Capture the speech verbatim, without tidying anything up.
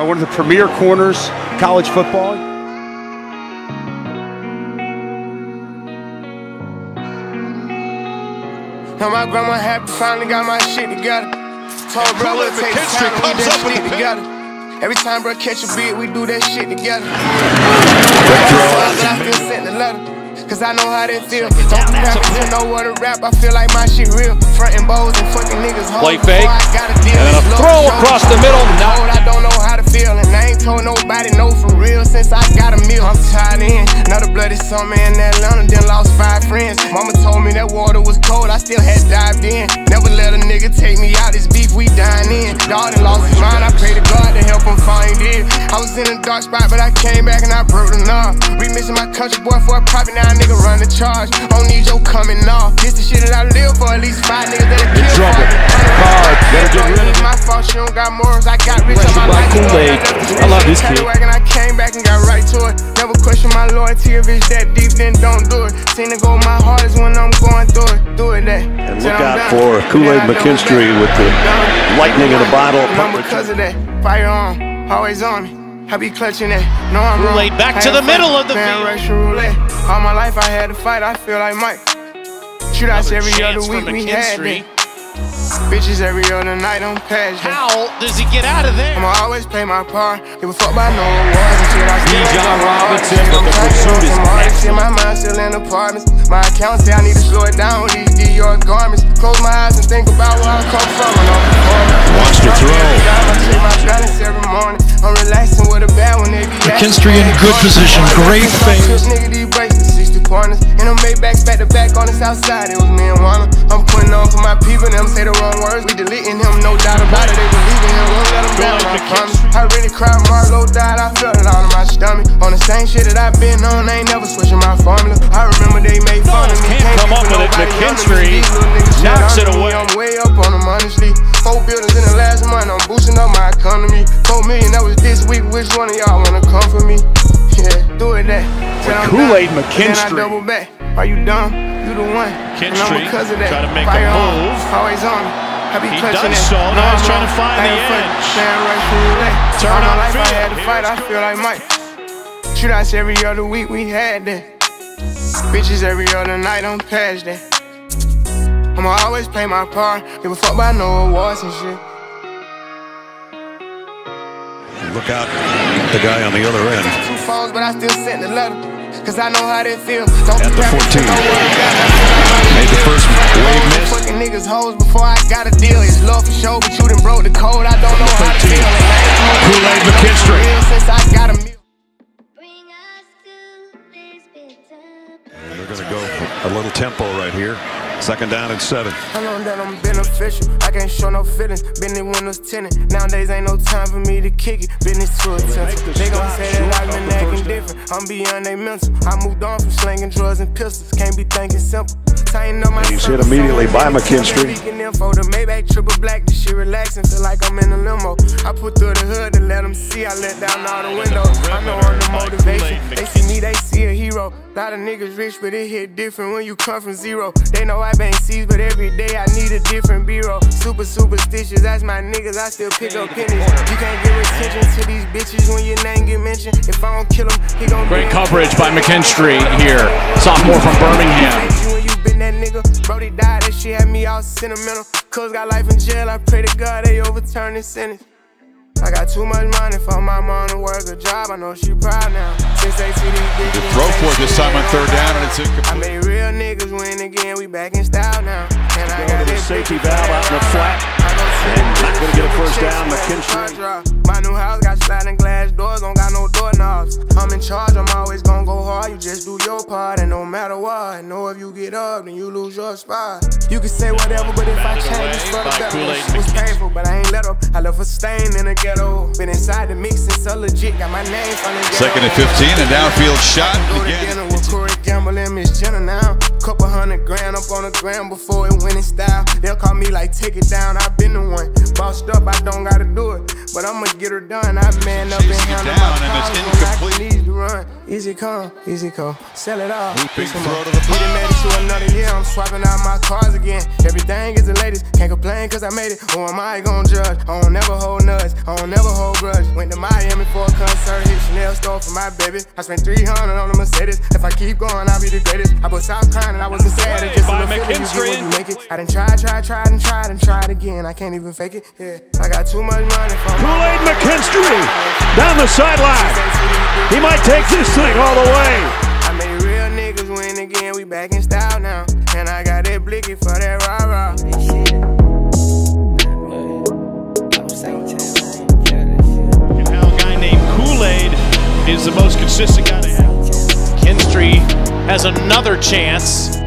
one of the premier corners in college football. Now my grandma happy, finally got my shit together. Told bro we'll take time and we that shit together. Every time bro catch a beat, we do that shit together. But I feel sent the letter, cause I know how they feel. Don't be rappers who know what to rap, I feel like my shit real. Frontin' bows and fucking niggas home. Play fake, I got a deal. and then a throw across the middle. No, I don't know how to feel, and I ain't told nobody no for real since I got a meal. I'm tied in, another bloody summer in Atlanta, then lost five friends. Mama told me that water was cold, I still had dived in. Never let a nigga take me out, this beef we dying in. Dog done lost his mind, I pray to God to help him find it. I was in a dark spot, but I came back and I broke the knob. Remixing my country boy for a profit, now a nigga run the charge. Don't need your coming off. This the shit that I live for, at least five niggas that'll kill for me. Hard, better get rid of it. My fault, she don't got morals, I got rich on my life. Kool-Aid. I love this kid. And I came back and got right to it. Never question my loyalty, if it's that deep, then don't do it. Seen it go my hardest when I'm going through it. Do it that. And look out for Kool-Aid McKinstry with the lightning in a bottle. Because of that, fire on, always on me. I be clutching that. No, I'm wrong. Kool-Aid back to the middle of the field. Russian roulette. All my life I had to fight. I feel like Mike. Shoot outs every other week we had it. Bitches every other night on pass. How does he get out of there? I'ma always play my part. Give a fuck by no awards and shit. I still John Robinson, I'm but the pursuit is next. My mind still in apartments. My account say I need to slow it down with these Dior garments. Close my eyes and think about where I come from. And I'm performing. Wants to throw. I take my balance every morning. I'm relaxing with a bad one. They be McKinstry in good position. Great face. Nigga, these bracelets, sixty corners. And I'm made back back to back on the south side. It was me and Juana. I'm putting on for my people. Them say the wrong words. We deleting him, no doubt about it. They believe in him. Won't let him down. I promise. I really cried. Marlo died. I felt it all in my stomach. On the same shit that I've been on. I ain't never switching my formula. I remember they made fun of me. Can't come up with it. McKinstry knocks it away. I'm way up on them, honestly. Four buildings in the last month. I'm boosting up my economy. Four million, that was this week. Which one of y'all wanna come for me? Yeah, do it that. Kool-Aid McKinstry. Then I double back. Are you dumb? You the one. McKinstry because of that. trying to make Fire a on, move. always on me. I be He clutching does it. so. No, Now he's I'm trying to wrong. find I the ain't fucking edge. stand right for roulette. Turn All my on life I field. had to fight. I feel like Mike. Shoot outs every other week. We had that. Bitches every other night. I'm past that. I'ma always play my part. Give a fuck about no awards and shit. Look out, the guy on the other end. Two phones, but I still sent the letter. Cause I know how they feel. Don't At the fourteen. Made the first wave miss. Fucking niggas hoes before I got a deal. It's love for show, but you done broke the code. I don't know how to feel. Kool-Aid McKinstry. Since I got a meal. They're going to go a little tempo right here. Second down and seven. I know that I'm beneficial. I can't show no feelings. Been in windows tinted. Nowadays ain't no time for me to kick it. Business to attempt. They gon' say that I've been acting different. I'm beyond they mental. I moved on from slinging drugs and pistols. Can't be thinking simple. Tighten up my. He's hit immediately by McKinstry. Info, the Maybach triple black. This shit relaxing. Feel like I'm in a limo. I put through the hood to let them see. I let down all the windows. I know I'm the motivation. They see me, they see a hero. Lot of niggas rich, but it hit different when you come from zero. They know I bang C's, but every day I need a different B-roll. Super superstitious, that's my niggas, I still pick up pennies. You can't give attention to these bitches when your name get mentioned. If I don't kill him, he gon' Great coverage by McKinstry here. Sophomore from Birmingham. When you been that nigga, Brody died, that shit had me all sentimental. Cuz got life in jail, I pray to God they overturn this sentence. I got too much money for my mom to work a job. I know she proud now. Since they see these bitches. The throw for it this time on third down, and it's incomplete. I made real niggas win again. We back in style now. And I got the safety valve out in the flat. And not gonna get a first down. McKinstry. My new house got sliding glass doors, don't got no doorknobs. I'm in charge, I'm always gonna go hard. You just do your part, and no matter what, I know if you get up, then you lose your spot. You can say whatever, but if I change, it's for the better. It was painful, but I ain't let up. I left a stain in the ghetto. Been inside the mix since so legit. Got my name from the ghetto. Second and fifteen, and downfield shot again. Dinner with Corey Gamble and Miss Jenna now. Couple hundred grand up on the gram before it went in style. They'll call me like, take it down. I've been the one. Bossed up, I don't gotta do it. But I'ma get her done. I man up and handle my problems when I need to run. Easy come, easy come. Sell it all. Big throw to the We done made it to another year. I'm swapping out my cars again. Everything is the latest. Can't complain cause I made it. Who am I gonna judge? I don't never hold nothing. bloods. I don't never hold grudge. Went to Miami for a concert, hit Chanel store for my baby. I spent three hundred on a Mercedes. If I keep going, I'll be the greatest. I bust out crying and I wasn't sad. It's just a little feeling, you get what you make it. I done tried, tried, tried, and tried, and tried again. I can't even fake it. Yeah, I got too much money from Kool-Aid McKinstry down the sideline. He might take this thing all the way. I made real niggas win again. We back in style now, and I got that blicky for that rah rah. And how a guy named Kool-Aid is the most consistent guy to have. McKinstry has another chance.